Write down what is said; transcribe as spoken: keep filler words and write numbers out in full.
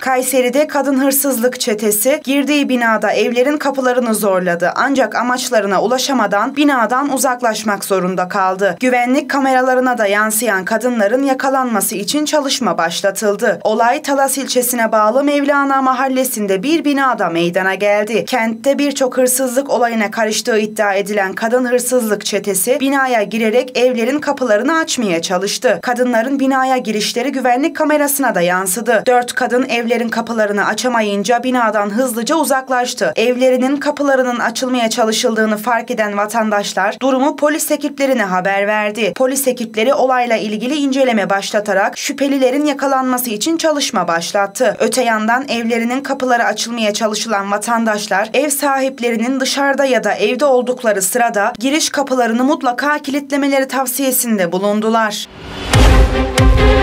Kayseri'de kadın hırsızlık çetesi girdiği binada evlerin kapılarını zorladı. Ancak amaçlarına ulaşamadan binadan uzaklaşmak zorunda kaldı. Güvenlik kameralarına da yansıyan kadınların yakalanması için çalışma başlatıldı. Olay Talas ilçesine bağlı Mevlana mahallesinde bir binada meydana geldi. Kentte birçok hırsızlık olayına karıştığı iddia edilen kadın hırsızlık çetesi binaya girerek evlerin kapılarını açmaya çalıştı. Kadınların binaya girişleri güvenlik kamerasına da yansıdı. Dört kadın evlerin kapılarını açamayınca binadan hızlıca uzaklaştı. Evlerinin kapılarının açılmaya çalışıldığını fark eden vatandaşlar durumu polis ekiplerine haber verdi. Polis ekipleri olayla ilgili inceleme başlatarak şüphelilerin yakalanması için çalışma başlattı. Öte yandan evlerinin kapıları açılmaya çalışılan vatandaşlar ev sahiplerinin dışarıda ya da evde oldukları sırada giriş kapılarını mutlaka kilitlemeleri tavsiyesinde bulundular.